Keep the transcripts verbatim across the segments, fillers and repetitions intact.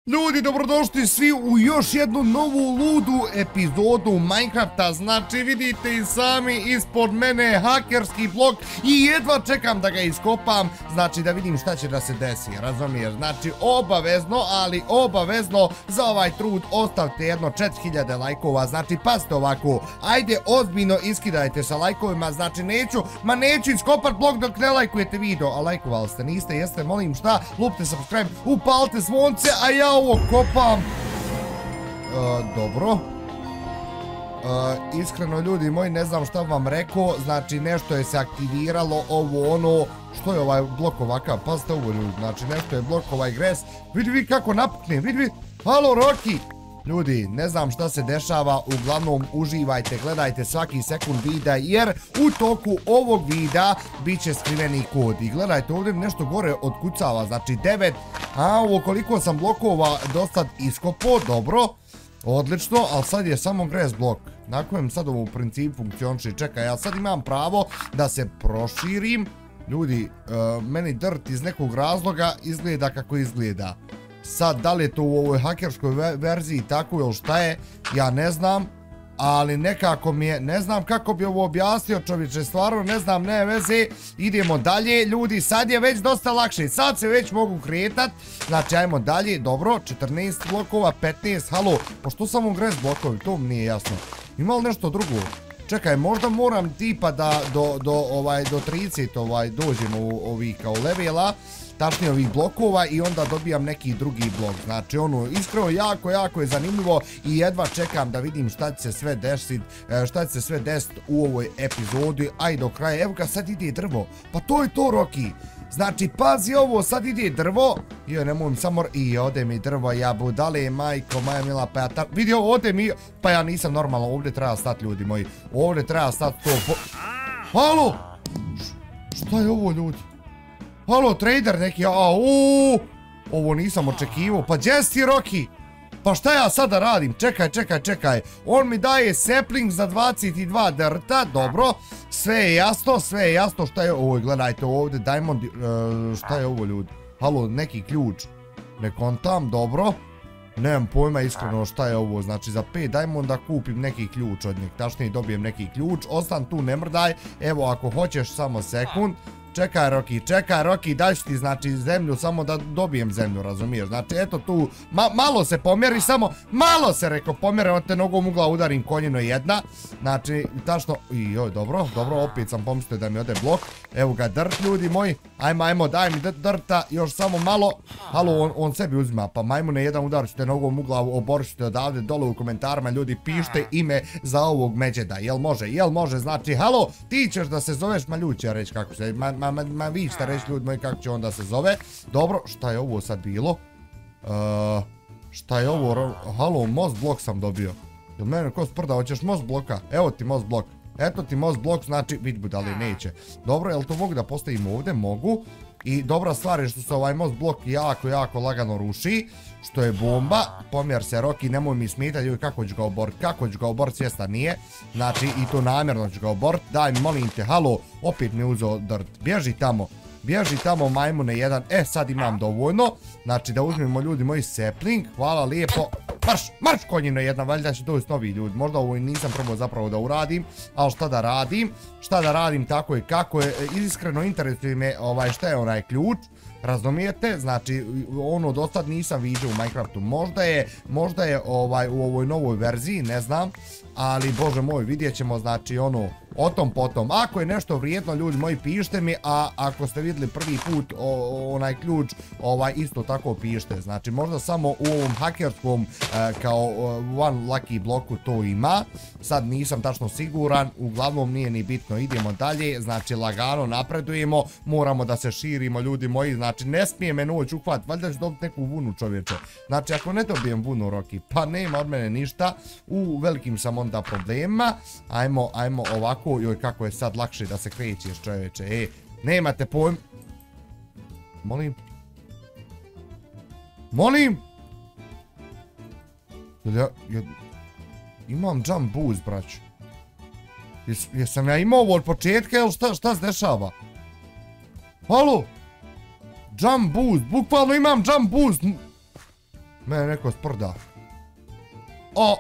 Ljudi, dobrodošli svi u još jednu novu ludu epizodu Minecrafta. Znači, vidite i sami ispod mene hakerski blok i jedva čekam da ga iskopam. Znači, da vidim šta će da se desi, razumiješ? Znači, obavezno, ali obavezno za ovaj trud ostavite jedno četiri hiljade lajkova. Znači, pazite ovako, ajde ozbiljno iskidajte sa lajkovima. Znači, neću, ma neću iskopat blok dok ne lajkujete video. A lajkovali ste, niste, jeste, molim šta? Lupite subscribe, upalite zvonce, a ja ovo kopam. Dobro. Iskreno ljudi moji, ne znam šta vam rekao. Znači nešto je se aktiviralo. Ovo ono. Što je ovaj blok ovakav? Pazite ovo ljudi. Znači nešto je blok ovaj gres. Vidi vi kako napukne. Vidi vi. Halo Roki. Ljudi, ne znam šta se dešava, uglavnom uživajte, gledajte svaki sekund videa, jer u toku ovog videa bit će skriveni kod. I gledajte, ovdje nešto gore otkucava, znači devet, a ovo koliko sam blokova dosad iskopao, dobro, odlično, ali sad je samo gres blok. Na kojem sad ovo u principu funkcioniše, čekaj, ja sad imam pravo da se proširim. Ljudi, meni dirt iz nekog razloga izgleda kako izgleda. Sad, da li je to u ovoj hakerskoj verziji tako ili šta je, ja ne znam, ali nekako mi je, ne znam kako bi ovo objasnio čovječe, stvarno ne znam, ne veze, idemo dalje, ljudi, sad je već dosta lakše, sad se već mogu kretat, znači ajmo dalje, dobro, četrnaest blokova, petnaest, halo, pošto samo gres blokovi, to mi nije jasno, ima li nešto drugo? Čekaj, možda moram tipa da do, do, ovaj, do trideset ovaj, dođem u ovih kao levela, tačnije ovih blokova i onda dobijam neki drugi blok. Znači ono, iskreno jako, jako je zanimljivo i jedva čekam da vidim šta će se sve desiti, šta će se sve desiti u ovoj epizodi, a i do kraja. Evo ga, sad ide drvo. Pa to je to, Roki. Znači, pazi ovo, sad ide drvo. Joj, nemoj mi samo... I ode mi drvo, ja budale, majko, maja mila, pa ja ta... Vidi ovo, ode mi... Pa ja nisam normalno, ovdje treba stati, ljudi moji. Ovdje treba stati to... Po... Halo! Šta je ovo, ljudi? Halo, trader neki, auuu, ovo nisam očekivao, pa gdje si Roki? Pa šta ja sada radim? Čekaj, čekaj, čekaj, on mi daje sapling za dvadeset dva drta, dobro, sve je jasno, sve je jasno, šta je ovo, gledajte ovdje, diamond, šta je ovo ljudi? Halo, neki ključ, ne kontam, dobro, nemam pojma iskreno šta je ovo, znači za pet diamonda kupim neki ključ od njeg, tačnije dobijem neki ključ, ostan tu, ne mrdaj, evo ako hoćeš samo sekund. Čekaj Roki, čekaj Roki, daj ti znači zemlju, samo da dobijem zemlju, razumiješ? Znači eto tu, ma, malo se pomjeri, samo malo se reko pomjeri, on te nogom ugla udarim konjino jedna. Znači, tačno, i joj, dobro, dobro, opet sam pomislio da mi ode blok. Evo ga drt ljudi moji, ajmo, ajmo, daj mi drta, još samo malo. Halo, on, on sebi uzima, pa majmune jedan udar ćete nogom ugla, oboršite odavde dole u komentarima, ljudi, pišite ime za ovog Međeda, jel može, jel može, znači, halo, ti ćeš da se zoveš, ma ljudi će reći kako se, ma, ma, ma, ma vi ćete reći ljudi moji kako će onda se zove. Dobro, šta je ovo sad bilo? Uh, šta je ovo? Halo, most blok sam dobio. Jel mene ko sprda, hoćeš most bloka? Evo ti most blok. Eto ti most blok, znači vid budali neće. Dobro, jel to mogu da postavim ovdje? Mogu. I dobra stvar je što se ovaj most blok jako, jako lagano ruši. Što je bomba. Pomjer se Roki, nemoj mi smetati, joj kako ću ga oborit, kako ću ga oborit, svijesta nije. Znači i to namjerno ću ga oborit. Daj mi, molim te, halo, opet mi uzeo dirt. Bježi tamo, bježi tamo majmune jedan. E, sad imam dovoljno. Znači da uzmemo ljudi moji sapling, hvala lijepo. Marš, marš konjino jedna, valjda će doći novi ljudi. Možda ovo nisam probao zapravo da uradim, ali šta da radim, šta da radim tako i kako je, iskreno interesuje me ovaj, šta je onaj ključ. Razumijete, znači ono do sad nisam vidio u Minecraftu, možda je, možda je ovaj u ovoj novoj verziji, ne znam, ali bože moj, vidjet ćemo znači ono, o tom potom, ako je nešto vrijedno ljudi moji pišite mi, a ako ste vidjeli prvi put o, onaj ključ, ovaj isto tako pišite, znači možda samo u ovom hakerskom e, kao one lucky bloku to ima, sad nisam tačno siguran, uglavnom nije ni bitno, idemo dalje, znači lagano napredujemo, moramo da se širimo ljudi moji, znači ne smije me noć uhvat, valjda ću dobiti neku vunu čovječe, znači ako ne dobijem vunu Roki, pa nema od mene ništa, u velikim sam onda problema, ajmo, ajmo ovako, joj kako je sad lakše da se krećeš čovječe, e, nemate pojm, molim, molim, ja, ja, imam jump boost brać, Jes, jesam ja imao ovo od početka ili šta, šta se dešava, halo, jump boost, bukvalno imam jump boost, Mene neko sprda. O!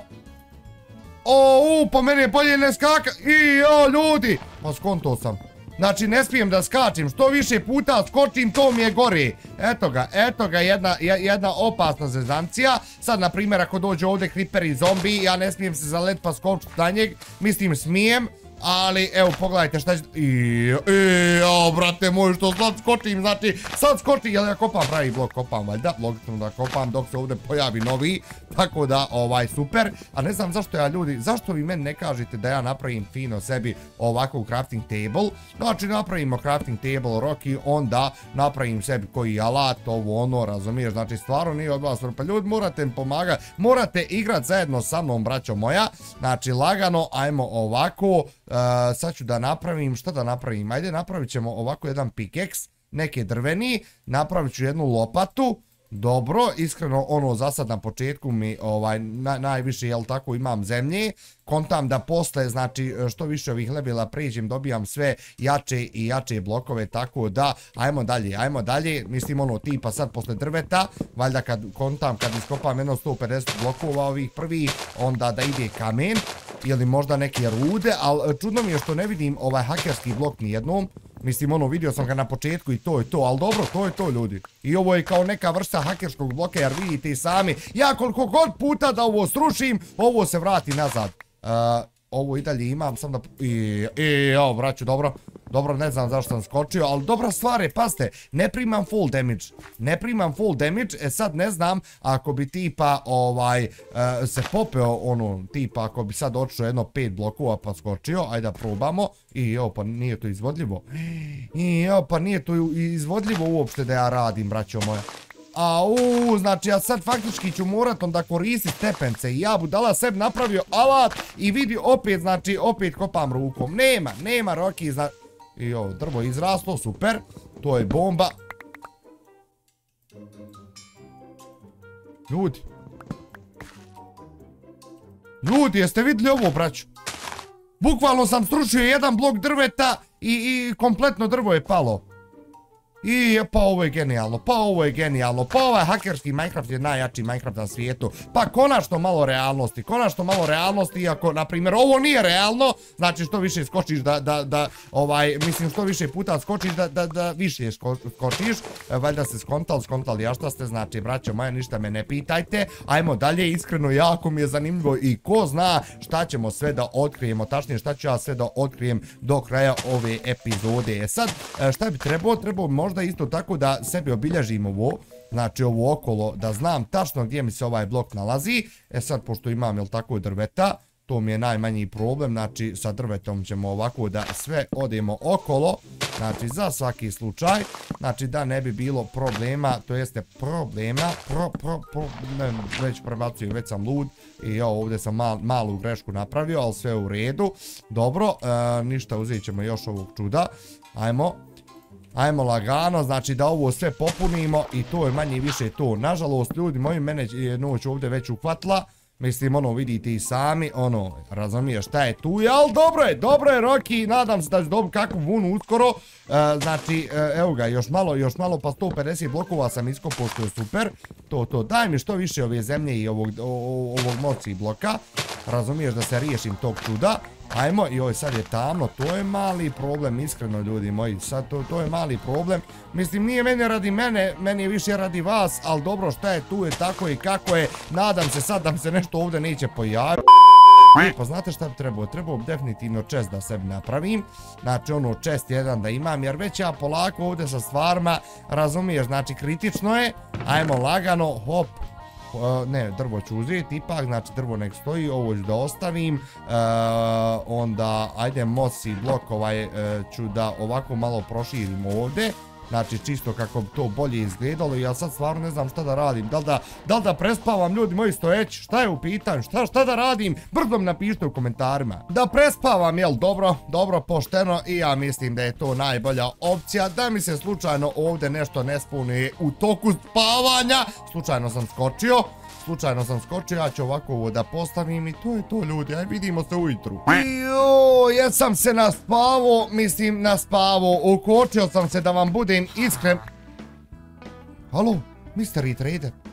O, u, po meni je bolje ne skaka. I, o, ljudi! Pa skonto sam. Znači, ne smijem da skačem. Što više puta skočim, to mi je gore. Eto ga, eto ga, jedna, jedna opasna zezancija. Sad, na primjer, ako dođe ovdje creeper i zombi, ja ne smijem se zalet pa skočiti na njeg. Mislim, smijem. Ali, evo, pogledajte šta će... Iiii, o, brate moj, što sad skočim, znači, sad skočim, jel ja kopam pravi blok, kopam, valjda, logično da kopam dok se ovdje pojavi novi, tako da, ovaj, super, a ne znam zašto ja, ljudi, zašto vi meni ne kažete da ja napravim fino sebi ovakav crafting table, znači, napravimo crafting table, Rocky, onda napravim sebi koji alat, ovo, ono, razumiješ, znači, stvarno nije od vas, pa ljudi, morate mi pomagati, morate igrat zajedno sa mnom, braćo moja, znači, lagano, ajmo ovako. Uh, sad ću da napravim, šta da napravim, ajde napravit ćemo ovako jedan pickaxe, neke drveni, napravit ću jednu lopatu, dobro, iskreno ono za sad na početku mi ovaj, na, najviše, jel tako, imam zemlje, kontam da posle, znači što više ovih levela pređem, dobijam sve jače i jače blokove, tako da, ajmo dalje, ajmo dalje, mislim ono tipa sad posle drveta, valjda kad kontam, kad iskopam jedno sto pedeset blokova ovih prvih, onda da ide kamen, ili možda neke rude, ali čudno mi je što ne vidim ovaj hakerski blok nijednom. Mislim, ono, vidio sam ga na početku i to je to, ali dobro, to je to, ljudi. I ovo je kao neka vrsta hakerskog bloka, jer vidite i sami, ja koliko god puta da ovo srušim, ovo se vrati nazad. Uh, ovo i dalje imam, sam da... I, i, o, braću, dobro. Dobro, ne znam zašto sam skočio, ali dobra stvar je, pazite, ne primam full damage. Ne primam full damage, e sad ne znam, ako bi tipa, ovaj, uh, se popeo, ono, tipa, ako bi sad odšao jedno pet blokova pa skočio, ajde da probamo. I, jo, pa nije to izvodljivo. I, jo, pa nije to izvodljivo uopšte da ja radim, braćo moja. Au, znači ja sad faktički ću morat onda koristiti stepence i ja budala sebi napravio alat i vidi opet, znači opet kopam rukom. Nema, nema Rocky, znači... I ovo drvo izraslo, super, to je bomba. Ljudi. Ljudi, jeste vidjeli ovo, braću? Bukvalno sam stručio jedan blok drveta i, i kompletno drvo je palo. I pa ovo je genijalno, pa ovo je genijalno, pa ovaj hakerski Minecraft je najjači Minecraft na svijetu, pa konačno malo realnosti, konačno malo realnosti, iako, na primjer, ovo nije realno, znači što više skočiš da, da, da, ovaj, mislim što više puta skočiš da, da, da više skočiš, valjda se skontali, skontali, ja šta ste, znači, braćo moja, ništa me ne pitajte, ajmo dalje, iskreno, jako mi je zanimljivo i ko zna šta ćemo sve da otkrijemo, tačnije šta ću ja sve da otkrijem do kraja ove epizode. E sad, šta bi trebao, trebao možda isto tako da sebi obilježim ovo, znači ovo okolo, da znam tačno gdje mi se ovaj blok nalazi. E sad, pošto imam, jel tako, drveta, to mi je najmanji problem, znači sa drvetom ćemo ovako da sve odemo okolo, znači za svaki slučaj, znači da ne bi bilo problema, to jeste problema, pro, pro, pro, ne, već prebacujem, već sam lud i ja ovdje sam mal, malu grešku napravio, ali sve u redu, dobro, e, ništa, uzet ćemo još ovog čuda, ajmo. Ajmo lagano, znači da ovo sve popunimo i to je manje više to. Nažalost, ljudi moji, mene je noć ovdje već uhvatila. Mislim, ono, vidite i sami, ono, razumiješ šta je tu, ali dobro je, dobro je, Rocky, nadam se da ću dobiti kakvu vunu uskoro. E, znači, e, evo ga, još malo, još malo, pa sto pedeset blokova sam iskopao, što je super. To, to, daj mi što više ove zemlje i ovog, o, ovog moci bloka. Razumiješ da se riješim tog čuda. Ajmo, joj, sad je tamno, to je mali problem, iskreno, ljudi moji, sad to, to je mali problem. Mislim, nije meni radi mene, meni je više radi vas, ali dobro, šta je tu je, tako i kako je, nadam se sad da mi se nešto ovdje neće pojaviti. Pa znate šta bi trebao? Trebao bi definitivno chest da sebi napravim, znači ono chest jedan da imam, jer već ja polako ovdje sa stvarima, razumiješ, znači kritično je, ajmo lagano, hop. Uh, ne, drvo ću uzeti ipak, znači drvo nek stoji, ovo ću da ostavim, uh, onda ajde mosi blok ovaj uh, ću da ovako malo proširim ovdje, znači čisto kako bi to bolje izgledalo i ja sad stvarno ne znam šta da radim, da li da, da, li da prespavam, ljudi moji, stojeći, šta je u pitanju, šta, šta da radim, brzo mi napišite u komentarima. Da prespavam, jel, dobro, dobro, pošteno i ja mislim da je to najbolja opcija, da mi se slučajno ovdje nešto ne spuni u toku spavanja, slučajno sam skočio. Slučajno sam skočio, ja ću ovako ovo da postavim i to je to, ljudi, aj vidimo se ujutru. Joj, jesam se naspavo, mislim naspavo, ukočio sam se da vam budem iskren. Halo, mister Trader.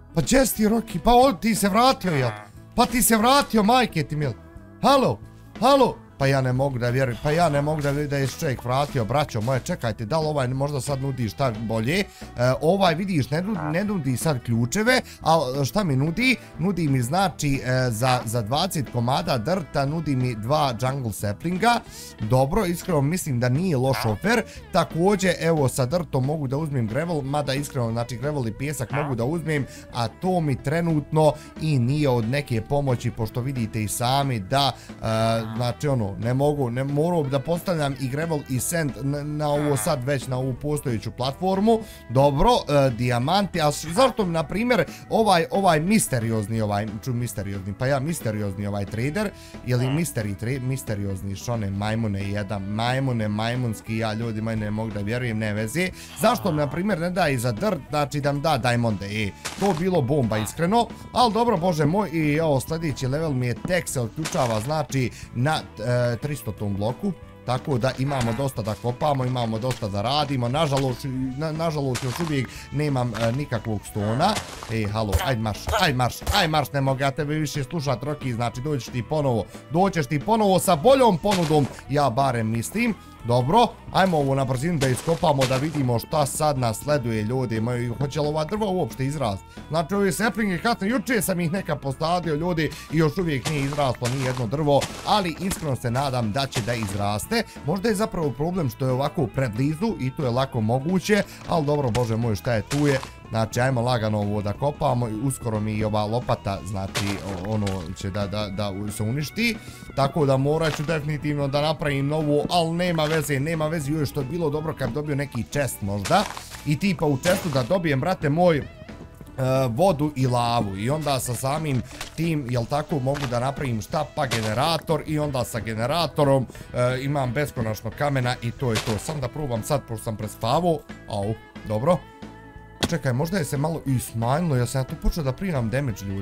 Pa gdje si ti, Roki? Pa on, ti se vratio, jel? Pa ti se vratio, majke ti mil. Halo, halo. Pa ja ne mogu da vjerujem, pa ja ne mogu da vjerujem da je čovjek vratio, braćo moje, čekajte, da li ovaj možda sad nudi šta bolje, e, ovaj vidiš ne nudi, ne nudi sad ključeve, ali šta mi nudi? Nudi mi znači e, za, za dvadeset komada drta, nudi mi dva jungle saplinga, dobro, iskreno mislim da nije loš ofer, također evo sa drtom mogu da uzmem gravel, mada iskreno znači gravel i pjesak mogu da uzmem, a to mi trenutno i nije od neke pomoći, pošto vidite i sami da, e, znači ono, ne mogu, ne moram da postavljam i gravel i sand na, na ovo sad već na ovu postojeću platformu. Dobro, e, dijamanti, a zašto mi na primjer ovaj, ovaj misteriozni, ovaj, ču misteriozni, pa ja misteriozni ovaj trader, ili misteri, tra, misteriozni šone, majmune jedan, majmune, majmunski, ja ljudi moji ne mogu da vjerujem, ne veze. Zašto mi na primjer ne da i za dirt, znači da mi da diamonde, e, to bilo bomba iskreno, ali dobro, bože moj, i ovo sljedeći level mi je tek se odključava, znači na e, tristotom bloku, tako da imamo dosta da kopamo, imamo dosta da radimo, nažalost, na, nažalost još uvijek nemam e, nikakvog stona. Ej, halo, ajde marš, ajde marš, ajde marš, ne mogu ja tebe više slušat, Roki, znači dođeš ti ponovo, dođeš ti ponovo sa boljom ponudom, ja barem mislim. Dobro, ajmo ovo na brzinu da iskopamo, da vidimo šta sad nasleduje, ljudi moji, hoće li ova drva uopšte izrast? Znači ovi saplingi kasno, juče sam ih neka posadio, ljudi, i još uvijek nije izraslo ni jedno drvo, ali iskreno se nadam da će da izraste. Možda je zapravo problem što je ovako preblizu i to je lako moguće, ali dobro, bože moj, šta je tu je. Znači, ajmo lagano ovo da kopamo i uskoro mi i ova lopata, znači, ono će da, da, da se uništi. Tako da morat ću definitivno da napravim novu, ali nema veze, nema veze, još što je bilo dobro kad dobio neki chest možda. I tipa u chestu da dobijem, brate moj, Uh, vodu i lavu i onda sa samim tim, jel tako, mogu da napravim šta, pa generator i onda sa generatorom uh, imam beskonačno kamena i to je to. Sam da probam sad, pošto sam prespavao, au, dobro. Čekaj, možda je se malo i smanjilo, ja sam ja tu počeo da primam damage, ljudi.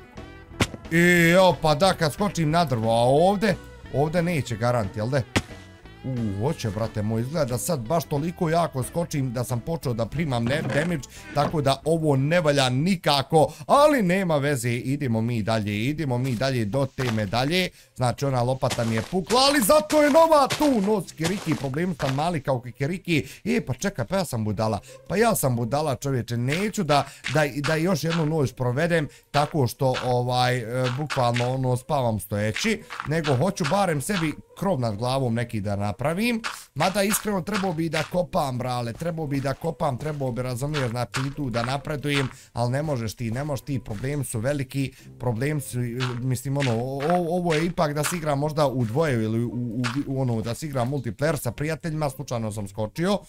I opa, da, kad skočim na drvo, a ovdje, ovdje neće garant, jel de? Uuu, hoće, brate moj, izgleda da sad baš toliko jako skočim da sam počeo da primam damage, tako da ovo ne valja nikako, ali nema veze, idemo mi dalje, idemo mi dalje do te medalje, znači ona lopata mi je pukla, ali zato je nova tu, no, Kikiriki, problem sam mali kao Kikiriki, e, pa čekaj, pa ja sam budala, pa ja sam budala, čovječe, neću da, da, da još jednu noć provedem, tako što, ovaj, e, bukvalno, ono, spavam stojeći, nego hoću barem sebi krov nad glavom neki da napravim, mada iskreno trebao bi da kopam, brale, trebao bi da kopam, trebao bi, razumiješ, znači i tu da napredujem, ali ne možeš ti, ne možeš ti, problemi su veliki, problemi su, mislim, ono, o, ovo je ipak da se igra možda u dvoje ili u, u, u ono, da se igra multiplayer sa prijateljima, slučajno sam skočio,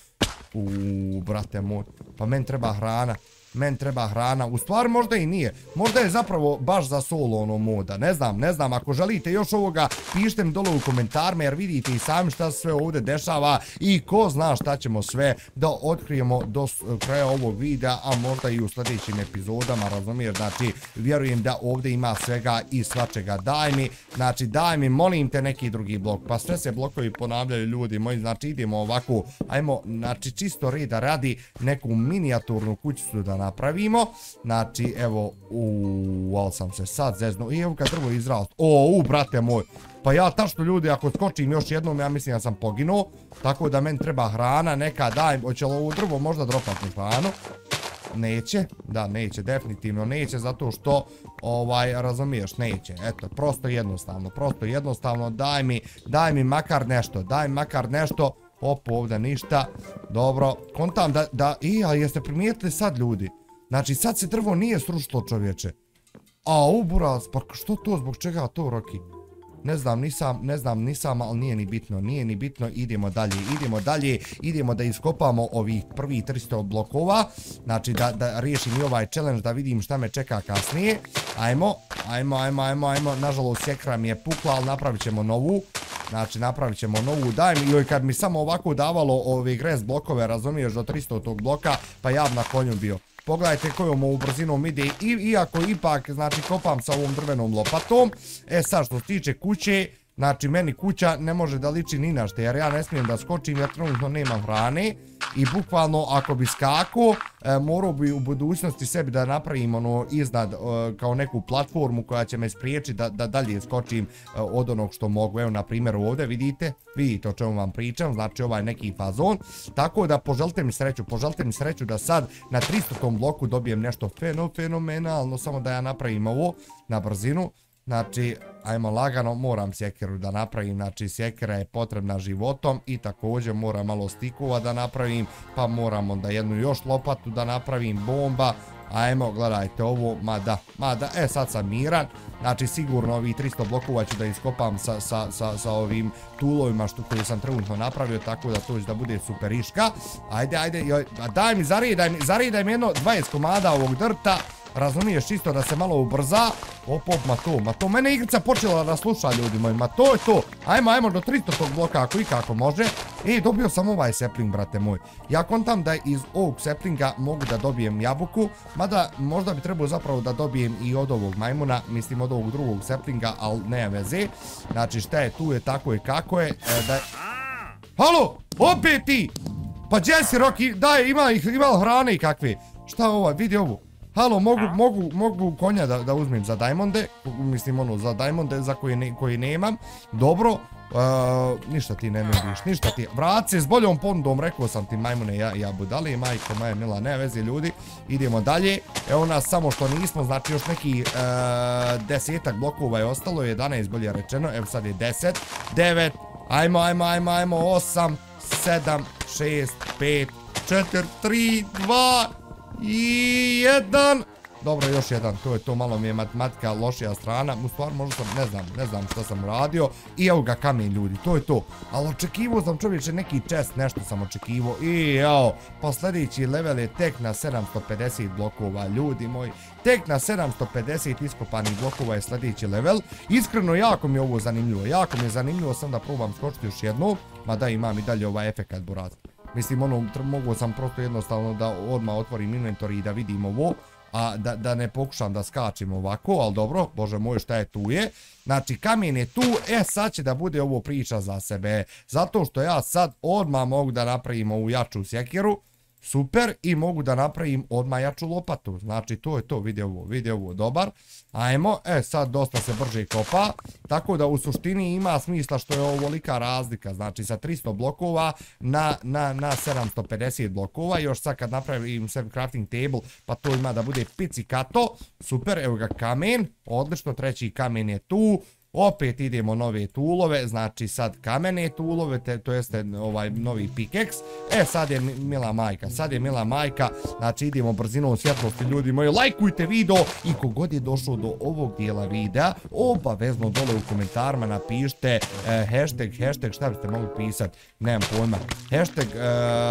uuu, brate moj, pa meni treba hrana. Men treba hrana, u stvari možda i nije, možda je zapravo baš za solo ono moda, ne znam, ne znam, ako želite još ovoga, pišite mi dole u komentarima jer vidite i sami šta se sve ovdje dešava i ko zna šta ćemo sve da otkrijemo do kraja ovog videa, a možda i u sljedećim epizodama, razumiješ, znači vjerujem da ovdje ima svega i svačega, daj mi, znači daj mi, molim te neki drugi blok, pa sve se blokovi ponavljaju, ljudi moji, znači idemo ovako, ajmo, znači čisto reda radi neku minijaturnu kućicu da napravimo, znači evo, uuu, ali sam se sad zezno, i evo kad drvo izrast, o, u, brate moj, pa ja tačno, ljudi, ako skočim još jednom, ja mislim da sam poginuo, tako da meni treba hrana, neka daj, hoće li ovo drvo možda dropati hranu? Neće, da, neće, definitivno neće, zato što, ovaj, razumiješ, neće, eto, prosto jednostavno, prosto jednostavno, daj mi, daj mi makar nešto, daj mi makar nešto. Opo, ovdje ništa, dobro, kontam da, da, i, a jeste primijetili sad, ljudi, znači sad se drvo nije srušilo, čovječe, a u buraz, pa što to, zbog čega to, Roki, ne znam, nisam, ne znam, nisam, ali nije ni bitno, nije ni bitno, idemo dalje, idemo dalje, idemo da iskopamo ovih prvih tristo blokova, znači da, da riješim i ovaj challenge, da vidim šta me čeka kasnije, ajmo, ajmo, ajmo, ajmo, ajmo, nažalost sjekra mi je pukla, ali napravit ćemo novu. Znači napravit ćemo novu, daj mi, joj kad mi samo ovako davalo ove gres blokove, razumiješ, do tristo tog bloka, pa ja na konju bio. Pogledajte kojom ovu brzinom ide, i, iako ipak, znači, kopam sa ovom drvenom lopatom. E sad što se tiče kuće, Znači, meni kuća ne može da liči ni na što, jer ja ne smijem da skočim, jer trenutno nemam hrane i bukvalno ako bi skako, e, morao bi u budućnosti sebi da napravim ono iznad e, kao neku platformu koja će me spriječiti da, da dalje skočim e, od onog što mogu. Evo, na primjer, ovdje vidite, vidite o čemu vam pričam, znači ovaj neki fazon. Tako da poželite mi sreću, poželite mi sreću da sad na tristotom bloku dobijem nešto feno, fenomenalno, samo da ja napravim ovo na brzinu. Znači, ajmo lagano, moram sjekiru da napravim, znači sjekira je potrebna životom i također moram malo stikova da napravim, pa moram onda jednu još lopatu da napravim, bomba. Ajmo, gledajte ovo, ma da, ma da, e sad sam miran, znači sigurno ovih tristo blokova ću da iskopam sa, sa, sa, sa ovim tulovima što koji sam trenutno napravio, tako da to će da bude superiška. Ajde, ajde, joj, daj mi, zaredaj mi, zaredaj mi jedno dvadeset komada ovog drta, razumiješ, čisto da se malo ubrza. Op, op, ma to, ma to, mene igrica počela da sluša, ljudi moji, ma to je to. Ajmo, ajmo do tristotog bloka ako i kako može. E, dobio sam ovaj sapling, brate moj. Ja kontam da iz ovog saplinga mogu da dobijem jabuku, mada možda bi trebao zapravo da dobijem i od ovog majmuna, mislim od ovog drugog saplinga, ali ne veze. Znači šta je tu je, tako je kako je. E, da je... Halo, opet ti! Pa gdje si, Rocky, daj, ima ih, ima hrane i kakve. Šta ovo, vidi ovo. Halo, mogu, mogu, mogu konja da, da uzmem za diamonde, mislim ono za diamonde za koje, ne, koje nemam, dobro, uh, ništa ti ne nudiš, ništa ti, vrat se s boljom ponudom, rekao sam ti majmune, ja, ja budali, majko moja mila, ne vezi ljudi, idemo dalje, evo nas samo što nismo, znači još neki uh, desetak blokova je ostalo, jedanaest bolje rečeno, evo sad je deset, devet, ajmo, ajmo, ajmo, ajmo, osam, sedam, šest, pet, četiri, tri, dva, i jedan. Dobro, još jedan, to je to, malo mi je matematika lošija strana, u stvari možda sam, ne znam, ne znam što sam radio. I evo ga kamen, ljudi, to je to. Ali očekivao sam, čovječe, neki chest, nešto sam očekivao. I evo, pa sljedeći level je tek na sedamsto pedeset blokova, ljudi moji. Tek na sedamsto pedeset iskopanih blokova je sljedeći level. Iskreno, jako mi je ovo zanimljivo, jako mi je zanimljivo, sam da probam skočiti još jednu. Ma da, imam i dalje ovaj efekat, buraz. Mislim, ono, mogu sam prosto jednostavno da odmah otvorim inventory i da vidim ovo, a da, da ne pokušam da skačem ovako, ali dobro, bože moj, šta je tu je. Znači, kamen je tu, e sad će da bude ovo priča za sebe, zato što ja sad odmah mogu da napravim ovu jaču sjekiru, super, i mogu da napravim odmah jaču lopatu, znači to je to, vidi ovo, vidi ovo, dobar. Ajmo, e sad dosta se brže kopa, tako da u suštini ima smisla što je ovolika razlika, znači sa tristo blokova na, na, na sedamsto pedeset blokova, još sad kad napravim sebi crafting table, pa to ima da bude pizzicato, super, evo ga kamen, odlično, treći kamen je tu. Opet idemo nove tulove, znači sad kamene tulove, te, to jeste ovaj novi pickaxe. E sad je mila majka, sad je mila majka, znači idemo brzinom svjetlosti, ljudi moji, lajkujte video i kogod je došao do ovog dijela videa, obavezno dole u komentarima napišite e, hashtag, hashtag, šta biste mogli pisati, nemam pojma, hashtag e,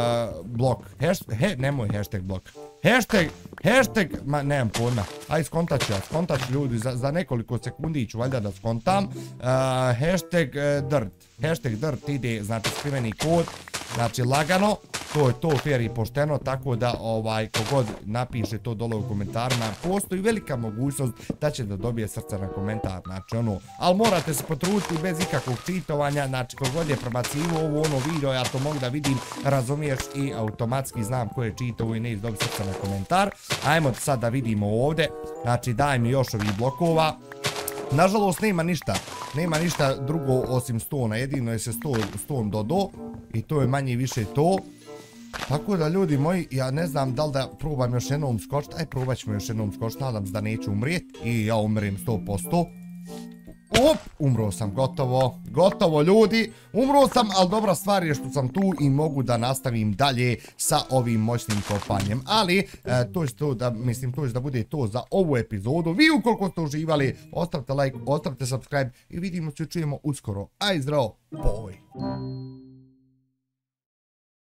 blok, hashtag, he, nemoj hashtag blok. Hashtag, hashtag, ma nemam pojma, aj skontat ću ja, skontat ću ljudi, za, za nekoliko sekundi ću valjda da skontam, uh, hashtag uh, dirt, hashtag dirt ide, znači skriveni kod, znači lagano, to je to fair i pošteno, tako da ovaj, kogod napiše to dole u komentarima, postoji velika mogućnost da će da dobije srce na komentar, znači ono, ali morate se potruditi bez ikakvog čitovanja, znači kogod je prebacivo ovo ono video, ja to mogu da vidim, razumiješ, i automatski znam ko je čitao i ne izdobi srce na komentar. Ajmo sad da vidimo ovdje, znači daj mi još ovih blokova. Nažalost nema ništa, nema ništa drugo osim stona, jedino je se ston dodao i to je manje više to. Tako da ljudi moji, ja ne znam da li da probam još jednom skočiti, aj probat ćemo još jednom skočiti, nadam se da neću umrijeti i ja umrem sto posto. Op, umro sam, gotovo, gotovo ljudi, umro sam, ali dobra stvar je što sam tu i mogu da nastavim dalje sa ovim moćnim kopanjem, ali e, to će to da, mislim, to će da bude to za ovu epizodu. Vi ukoliko ste uživali, ostavite like, ostavite subscribe i vidimo se, čujemo uskoro. Aj zdravo, boj!